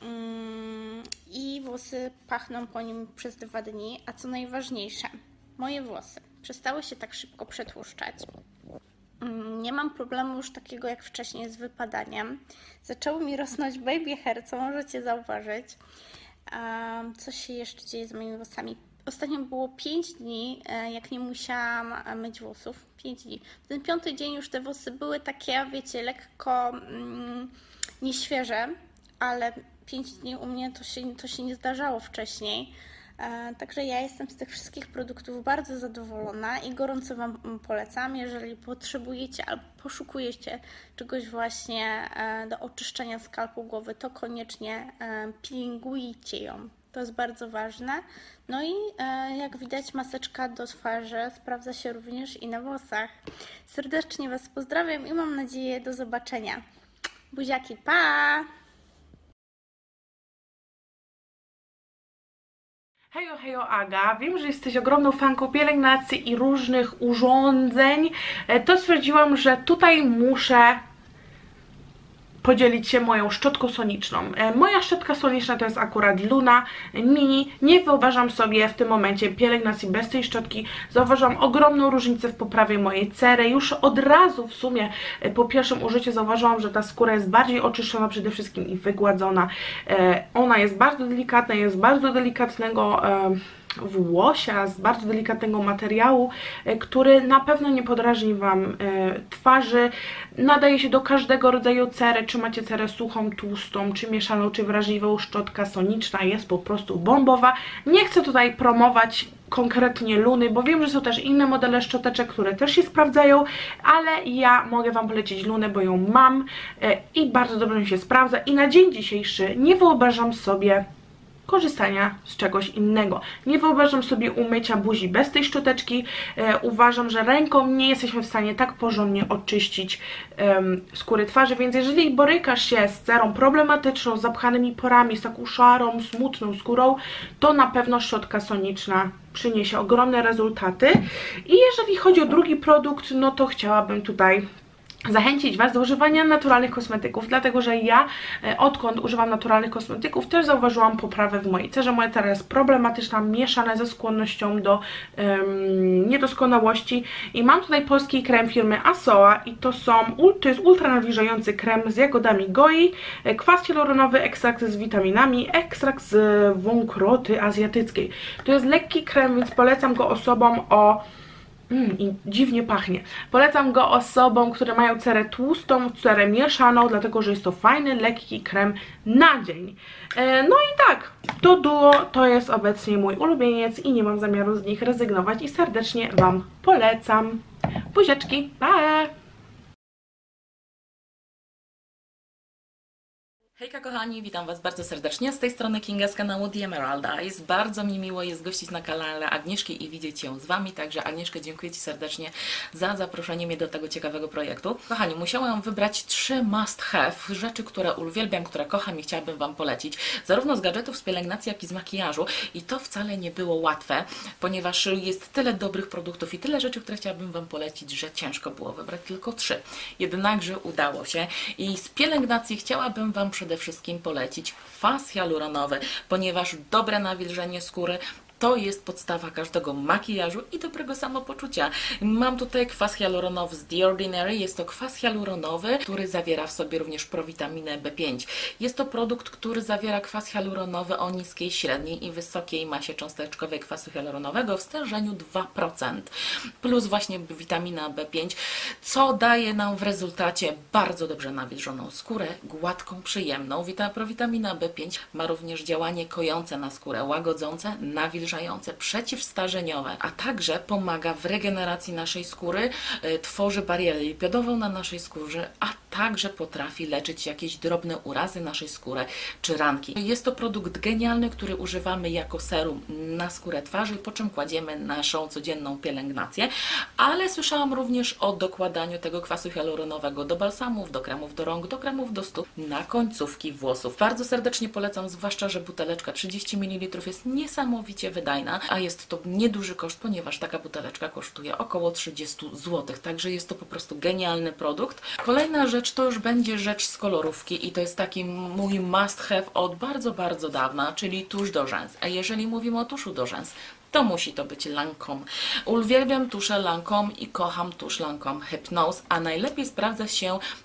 I włosy pachną po nim przez dwa dni. A co najważniejsze, moje włosy przestały się tak szybko przetłuszczać. Nie mam problemu już takiego jak wcześniej z wypadaniem. Zaczęły mi rosnąć baby hair, co możecie zauważyć. A co się jeszcze dzieje z moimi włosami? ostatnio było pięć dni, jak nie musiałam myć włosów. pięć dni. W ten piąty dzień już te włosy były takie, wiecie, lekko mm, nieświeże, ale pięć dni u mnie to się, to się nie zdarzało wcześniej. Także ja jestem z tych wszystkich produktów bardzo zadowolona i gorąco Wam polecam. Jeżeli potrzebujecie albo poszukujecie czegoś właśnie do oczyszczenia skalpu głowy, to koniecznie peelingujcie ją. To jest bardzo ważne. No i jak widać, maseczka do twarzy sprawdza się również i na włosach. Serdecznie Was pozdrawiam i mam nadzieję do zobaczenia. Buziaki, pa! Hejo, hejo Aga, wiem, że jesteś ogromną fanką pielęgnacji i różnych urządzeń, to stwierdziłam, że tutaj muszę podzielić się moją szczotką soniczną. Moja szczotka soniczna to jest akurat Luna Mini. Nie wyobrażam sobie w tym momencie pielęgnacji bez tej szczotki. Zauważyłam ogromną różnicę w poprawie mojej cery. Już od razu w sumie po pierwszym użyciu zauważyłam, że ta skóra jest bardziej oczyszczona przede wszystkim i wygładzona. Ona jest bardzo delikatna, jest bardzo delikatnego włosia, z bardzo delikatnego materiału, który na pewno nie podrażni Wam twarzy. Nadaje się do każdego rodzaju cery, czy macie cerę suchą, tłustą, czy mieszaną, czy wrażliwą. Szczotka soniczna jest po prostu bombowa. Nie chcę tutaj promować konkretnie Luny, bo wiem, że są też inne modele szczoteczek, które też się sprawdzają, ale ja mogę Wam polecić Lunę, bo ją mam i bardzo dobrze mi się sprawdza i na dzień dzisiejszy nie wyobrażam sobie korzystania z czegoś innego. Nie wyobrażam sobie umycia buzi bez tej szczoteczki. E, uważam, że ręką nie jesteśmy w stanie tak porządnie oczyścić um, skóry twarzy, więc jeżeli borykasz się z cerą problematyczną, z zapchanymi porami, z taką szarą, smutną skórą, to na pewno szczotka soniczna przyniesie ogromne rezultaty. I jeżeli chodzi o drugi produkt, no to chciałabym tutaj zachęcić Was do używania naturalnych kosmetyków, dlatego że ja e, odkąd używam naturalnych kosmetyków też zauważyłam poprawę w mojej cerze. Moja cera jest problematyczna, mieszana ze skłonnością do um, niedoskonałości i mam tutaj polski krem firmy Asoa i to są, to jest ultra nawilżający krem z jagodami goi, kwas hialuronowy, ekstrakt z witaminami, ekstrakt z wąkroty azjatyckiej. To jest lekki krem, więc polecam go osobom o Mm, i dziwnie pachnie. Polecam go osobom, które mają cerę tłustą, cerę mieszaną, dlatego że jest to fajny, lekki krem na dzień. E, no i tak, to duo to jest obecnie mój ulubieniec i nie mam zamiaru z nich rezygnować i serdecznie Wam polecam. Buziaczki, pa! Hejka kochani, witam Was bardzo serdecznie, z tej strony Kinga z kanału The Emerald Eyes. Bardzo mi miło jest gościć na kanale Agnieszki i widzieć ją z Wami, także Agnieszka, dziękuję Ci serdecznie za zaproszenie mnie do tego ciekawego projektu. Kochani, musiałam wybrać trzy must have, rzeczy, które uwielbiam, które kocham i chciałabym Wam polecić, zarówno z gadżetów, z pielęgnacji, jak i z makijażu i to wcale nie było łatwe, ponieważ jest tyle dobrych produktów i tyle rzeczy, które chciałabym Wam polecić, że ciężko było wybrać tylko trzy. Jednakże udało się i z pielęgnacji chciałabym Wam przede wszystkim polecić kwas hialuronowy, ponieważ dobre nawilżenie skóry to jest podstawa każdego makijażu i dobrego samopoczucia. Mam tutaj kwas hialuronowy z The Ordinary. Jest to kwas hialuronowy, który zawiera w sobie również prowitaminę B pięć. Jest to produkt, który zawiera kwas hialuronowy o niskiej, średniej i wysokiej masie cząsteczkowej kwasu hialuronowego w stężeniu dwa procent. Plus właśnie witamina B pięć, co daje nam w rezultacie bardzo dobrze nawilżoną skórę, gładką, przyjemną. Wita prowitamina B pięć ma również działanie kojące na skórę, łagodzące, nawilżające, przeciwstarzeniowe, a także pomaga w regeneracji naszej skóry, y, tworzy barierę lipidową na naszej skórze, a także potrafi leczyć jakieś drobne urazy naszej skóry czy ranki. Jest to produkt genialny, który używamy jako serum na skórę twarzy, po czym kładziemy naszą codzienną pielęgnację, ale słyszałam również o dokładaniu tego kwasu hialuronowego do balsamów, do kremów do rąk, do kremów do stóp, na końcówki włosów. Bardzo serdecznie polecam, zwłaszcza, że buteleczka trzydzieści mililitrów jest niesamowicie wydajna, a jest to nieduży koszt, ponieważ taka buteleczka kosztuje około trzydzieści złotych, także jest to po prostu genialny produkt. Kolejna rzecz to już będzie rzecz z kolorówki i to jest taki mój must have od bardzo, bardzo dawna, czyli tusz do rzęs. A jeżeli mówimy o tuszu do rzęs, to musi to być Lancome. Uwielbiam tuszę Lancome i kocham tusz Lancome Hypnose, a najlepiej sprawdza się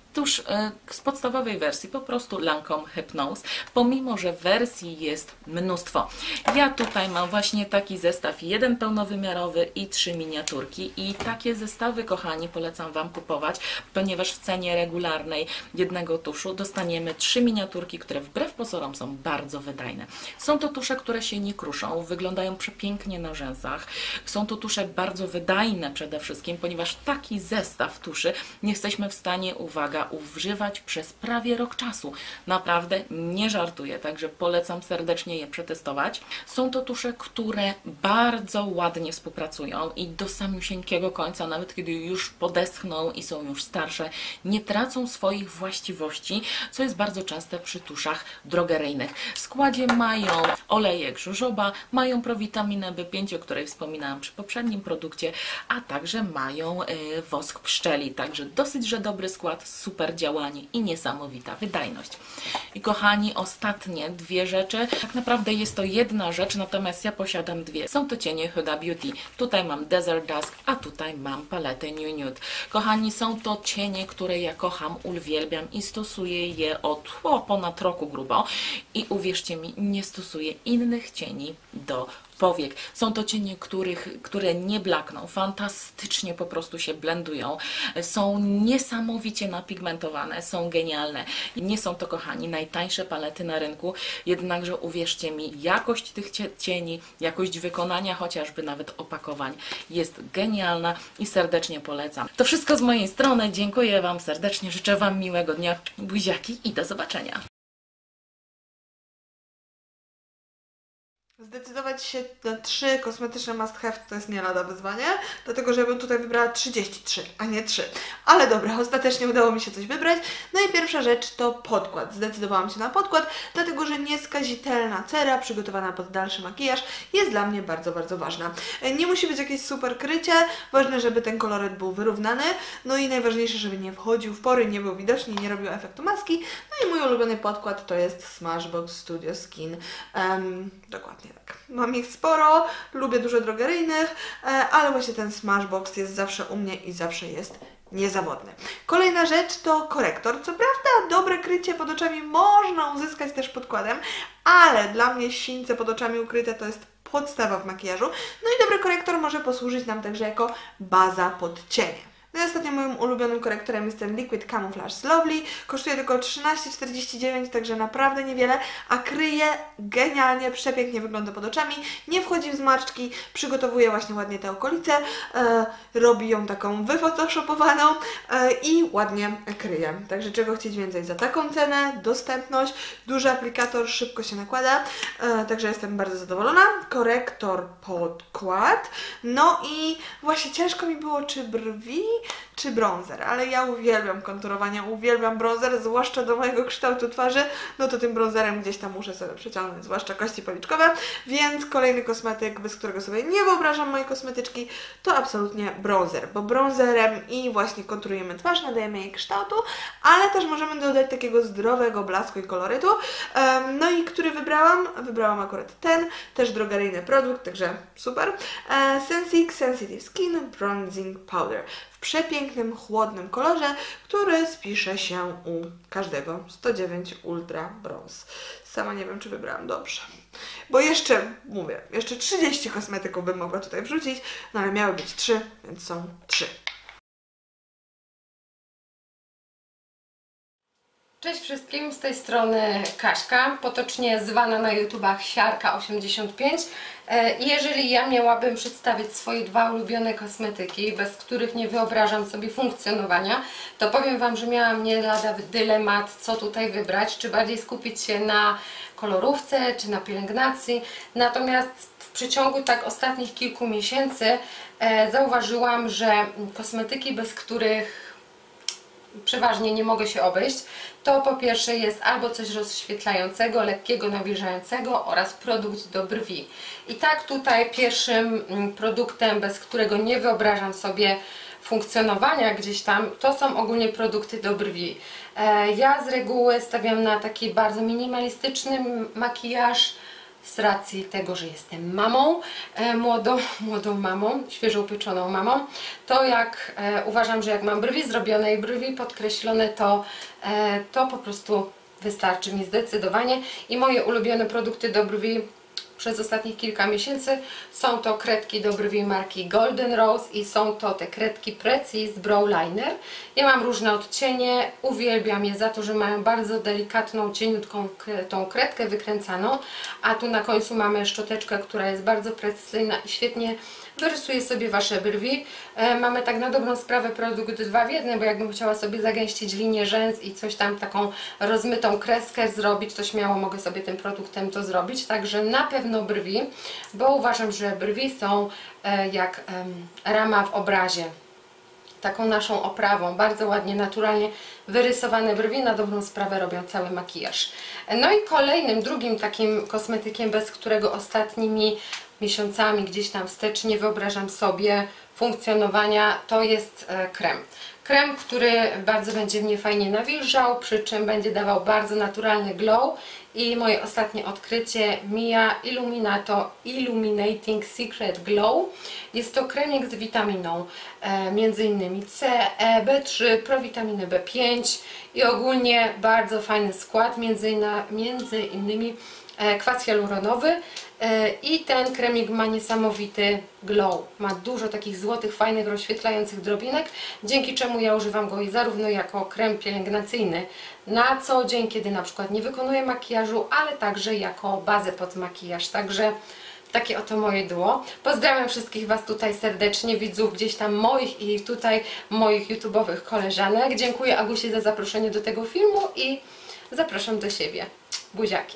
tuż z podstawowej wersji, po prostu Lancome Hypnose, pomimo że wersji jest mnóstwo. Ja tutaj mam właśnie taki zestaw, jeden pełnowymiarowy i trzy miniaturki i takie zestawy, kochani, polecam Wam kupować, ponieważ w cenie regularnej jednego tuszu dostaniemy trzy miniaturki, które wbrew pozorom są bardzo wydajne. Są to tusze, które się nie kruszą, wyglądają przepięknie na rzęsach. Są to tusze bardzo wydajne przede wszystkim, ponieważ taki zestaw tuszy nie jesteśmy w stanie, uwaga, używać przez prawie rok czasu. Naprawdę nie żartuję, także polecam serdecznie je przetestować. Są to tusze, które bardzo ładnie współpracują i do samiusieńkiego końca, nawet kiedy już podeschną i są już starsze, nie tracą swoich właściwości, co jest bardzo częste przy tuszach drogeryjnych. W składzie mają olejek żużoba, mają prowitaminę B pięć, o której wspominałam przy poprzednim produkcie, a także mają y, wosk pszczeli, także dosyć, że dobry skład, super działanie i niesamowita wydajność. I kochani, ostatnie dwie rzeczy. Tak naprawdę jest to jedna rzecz, natomiast ja posiadam dwie. Są to cienie Huda Beauty. Tutaj mam Desert Dusk, a tutaj mam paletę New Nude. Kochani, są to cienie, które ja kocham, uwielbiam i stosuję je od o, ponad roku grubo. I uwierzcie mi, nie stosuję innych cieni do powiek. Są to cienie, których, które nie blakną, fantastycznie po prostu się blendują, są niesamowicie napigmentowane, są genialne. Nie są to, kochani, najtańsze palety na rynku, jednakże uwierzcie mi, jakość tych cieni, jakość wykonania chociażby nawet opakowań jest genialna i serdecznie polecam. To wszystko z mojej strony, dziękuję Wam serdecznie, życzę Wam miłego dnia, buziaki i do zobaczenia. Zdecydować się na trzy kosmetyczne must have to jest nie lada wyzwanie, dlatego że ja bym tutaj wybrała trzydzieści trzy, a nie trzy. Ale dobra, ostatecznie udało mi się coś wybrać. No i pierwsza rzecz to podkład. Zdecydowałam się na podkład, dlatego że nieskazitelna cera przygotowana pod dalszy makijaż jest dla mnie bardzo, bardzo ważna. Nie musi być jakieś super krycie, ważne, żeby ten koloryt był wyrównany, no i najważniejsze, żeby nie wchodził w pory, nie był widoczny i nie robił efektu maski. No i mój ulubiony podkład to jest Smashbox Studio Skin. Um, dokładnie tak. Mam ich sporo, lubię dużo drogeryjnych, ale właśnie ten Smashbox jest zawsze u mnie i zawsze jest niezawodny. Kolejna rzecz to korektor. Co prawda dobre krycie pod oczami można uzyskać też podkładem, ale dla mnie sińce pod oczami ukryte to jest podstawa w makijażu. No i dobry korektor może posłużyć nam także jako baza pod cienie. No i ostatnio moim ulubionym korektorem jest ten Liquid Camouflage Lovely. Kosztuje tylko trzynaście czterdzieści dziewięć, także naprawdę niewiele, a kryje genialnie, przepięknie wygląda pod oczami, nie wchodzi w zmarszczki, przygotowuje właśnie ładnie te okolice, e, robi ją taką wyfotoshopowaną e, i ładnie kryje. Także czego chcieć więcej za taką cenę, dostępność, duży aplikator, szybko się nakłada, e, także jestem bardzo zadowolona. Korektor podkład, no i właśnie ciężko mi było, czy brwi, czy bronzer, ale ja uwielbiam konturowanie, uwielbiam bronzer, zwłaszcza do mojego kształtu twarzy, no to tym bronzerem gdzieś tam muszę sobie przeciągnąć, zwłaszcza kości policzkowe, więc kolejny kosmetyk, bez którego sobie nie wyobrażam mojej kosmetyczki, to absolutnie bronzer, bo bronzerem i właśnie konturujemy twarz, nadajemy jej kształtu, ale też możemy dodać takiego zdrowego blasku i kolorytu, um, no i który wybrałam? Wybrałam akurat ten, też drogeryjny produkt, także super, e, Sensic Sensitive Skin Bronzing Powder w przepięknym, chłodnym kolorze, który spisze się u każdego. sto dziewięć Ultra Bronze. Sama nie wiem, czy wybrałam dobrze. Bo jeszcze, mówię, jeszcze trzydzieści kosmetyków bym mogła tutaj wrzucić, no ale miały być trzy, więc są trzy. Cześć wszystkim, z tej strony Kaśka, potocznie zwana na YouTubach Siarka osiemdziesiąt pięć. Jeżeli ja miałabym przedstawić swoje dwa ulubione kosmetyki, bez których nie wyobrażam sobie funkcjonowania, to powiem Wam, że miałam nie lada dylemat, co tutaj wybrać, czy bardziej skupić się na kolorówce, czy na pielęgnacji. Natomiast w przeciągu tak ostatnich kilku miesięcy e, zauważyłam, że kosmetyki, bez których przeważnie nie mogę się obejść, to po pierwsze jest albo coś rozświetlającego, lekkiego, nawilżającego oraz produkt do brwi. I tak tutaj pierwszym produktem, bez którego nie wyobrażam sobie funkcjonowania gdzieś tam, to są ogólnie produkty do brwi. Ja z reguły stawiam na taki bardzo minimalistyczny makijaż, z racji tego, że jestem mamą, e, młodą, młodą mamą, świeżo upieczoną mamą, to jak e, uważam, że jak mam brwi zrobione i brwi podkreślone, to, e, to po prostu wystarczy mi zdecydowanie. I moje ulubione produkty do brwi przez ostatnich kilka miesięcy są to kredki do brwi marki Golden Rose i są to te kredki Precise Brow Liner. Ja mam różne odcienie, uwielbiam je za to, że mają bardzo delikatną, cieniutką tą kredkę wykręcaną, a tu na końcu mamy szczoteczkę, która jest bardzo precyzyjna i świetnie wyrysuje sobie Wasze brwi. E, mamy tak na dobrą sprawę produkt dwa w jednym, bo jakbym chciała sobie zagęścić linię rzęs i coś tam, taką rozmytą kreskę zrobić, to śmiało mogę sobie tym produktem to zrobić. Także na pewno brwi, bo uważam, że brwi są e, jak e, rama w obrazie. Taką naszą oprawą, bardzo ładnie, naturalnie wyrysowane brwi na dobrą sprawę robią cały makijaż. No i kolejnym, drugim takim kosmetykiem, bez którego ostatnimi miesiącami gdzieś tam wstecz nie wyobrażam sobie funkcjonowania, to jest e, krem. Krem, który bardzo będzie mnie fajnie nawilżał, przy czym będzie dawał bardzo naturalny glow. I moje ostatnie odkrycie Mia Illuminato Illuminating Secret Glow. Jest to kremik z witaminą e, między innymi C, E, B trzy, prowitaminę B pięć i ogólnie bardzo fajny skład, między, inna, między innymi e, kwas hialuronowy. I ten kremik ma niesamowity glow. Ma dużo takich złotych, fajnych, rozświetlających drobinek, dzięki czemu ja używam go i zarówno jako krem pielęgnacyjny na co dzień, kiedy na przykład nie wykonuję makijażu, ale także jako bazę pod makijaż. Także takie oto moje duo. Pozdrawiam wszystkich Was tutaj serdecznie, widzów gdzieś tam moich i tutaj moich YouTube'owych koleżanek. Dziękuję Agusie za zaproszenie do tego filmu i zapraszam do siebie. Buziaki.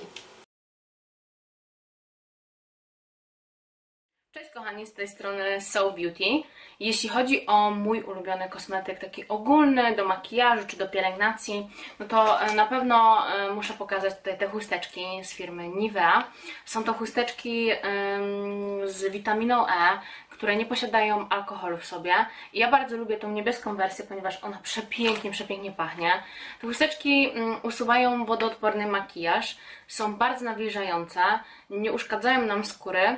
Cześć kochani, z tej strony So Beauty. Jeśli chodzi o mój ulubiony kosmetyk, taki ogólny do makijażu czy do pielęgnacji, no to na pewno muszę pokazać tutaj te chusteczki z firmy Nivea. Są to chusteczki z witaminą E, które nie posiadają alkoholu w sobie. I ja bardzo lubię tą niebieską wersję, ponieważ ona przepięknie, przepięknie pachnie. Te chusteczki usuwają wodoodporny makijaż, są bardzo nawilżające, nie uszkadzają nam skóry.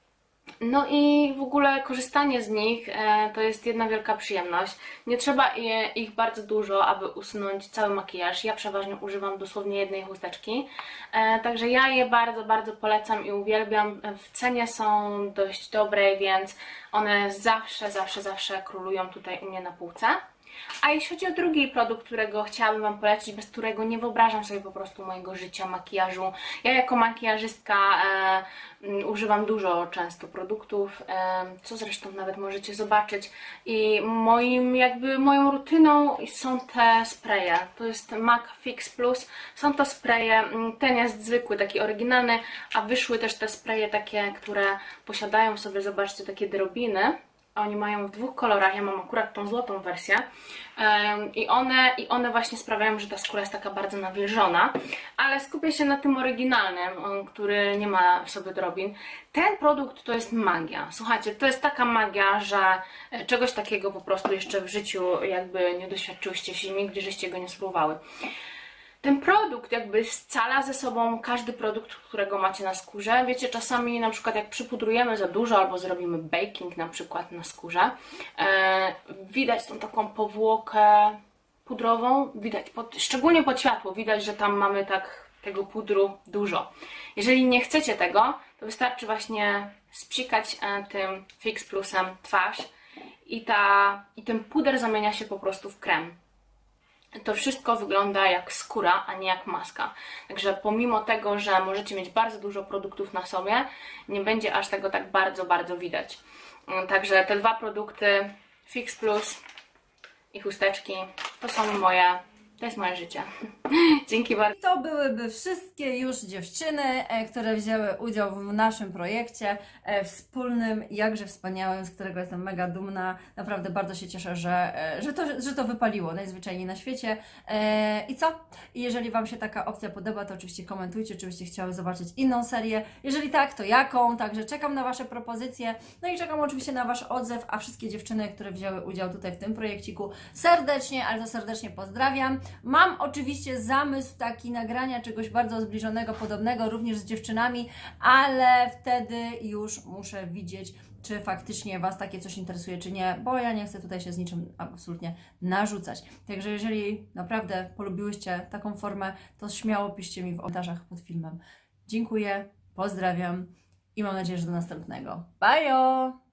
No i w ogóle korzystanie z nich e, to jest jedna wielka przyjemność. Nie trzeba je, ich bardzo dużo, aby usunąć cały makijaż. Ja przeważnie używam dosłownie jednej chusteczki. E, także ja je bardzo, bardzo polecam i uwielbiam. W cenie są dość dobre, więc one zawsze, zawsze, zawsze królują tutaj u mnie na półce. A jeśli chodzi o drugi produkt, którego chciałabym Wam polecić, bez którego nie wyobrażam sobie po prostu mojego życia, makijażu. Ja jako makijażystka e, używam dużo często produktów, e, co zresztą nawet możecie zobaczyć. I moim, jakby moją rutyną są te spraye. To jest MAC Fix Plus. Są to spraye, ten jest zwykły, taki oryginalny, a wyszły też te spraye takie, które posiadają sobie, zobaczcie, takie drobiny. Oni mają w dwóch kolorach, ja mam akurat tą złotą wersję um, i, one, i one właśnie sprawiają, że ta skóra jest taka bardzo nawilżona, ale skupię się na tym oryginalnym, um, który nie ma w sobie drobin. Ten produkt to jest magia. Słuchajcie, to jest taka magia, że czegoś takiego po prostu jeszcze w życiu jakby nie doświadczyłyście, jeśli nigdy żeście go nie spróbowały. Ten produkt jakby scala ze sobą każdy produkt, którego macie na skórze. Wiecie, czasami na przykład jak przypudrujemy za dużo albo zrobimy baking na przykład na skórze, e, widać tą taką powłokę pudrową, widać, pod, szczególnie pod światło, widać, że tam mamy tak tego pudru dużo. Jeżeli nie chcecie tego, to wystarczy właśnie spsikać e, tym Fix Plusem twarz i, ta, i ten puder zamienia się po prostu w krem. To wszystko wygląda jak skóra, a nie jak maska. Także pomimo tego, że możecie mieć bardzo dużo produktów na sobie, nie będzie aż tego tak bardzo, bardzo widać. Także te dwa produkty, Fix Plus i chusteczki, to są moje, to jest moje życie. Dzięki bardzo. To byłyby wszystkie już dziewczyny, które wzięły udział w naszym projekcie wspólnym, jakże wspaniałym, z którego jestem mega dumna. Naprawdę bardzo się cieszę, że, że, to, że to wypaliło najzwyczajniej na świecie. I co? I jeżeli Wam się taka opcja podoba, to oczywiście komentujcie, czy byście chciały zobaczyć inną serię. Jeżeli tak, to jaką? Także czekam na Wasze propozycje. No i czekam oczywiście na Wasz odzew, a wszystkie dziewczyny, które wzięły udział tutaj w tym projekciku, serdecznie, ale to serdecznie pozdrawiam. Mam oczywiście sobie zamysł taki nagrania czegoś bardzo zbliżonego, podobnego, również z dziewczynami, ale wtedy już muszę widzieć, czy faktycznie Was takie coś interesuje, czy nie, bo ja nie chcę tutaj się z niczym absolutnie narzucać. Także jeżeli naprawdę polubiłyście taką formę, to śmiało piszcie mi w komentarzach pod filmem. Dziękuję, pozdrawiam i mam nadzieję, że do następnego. Bye!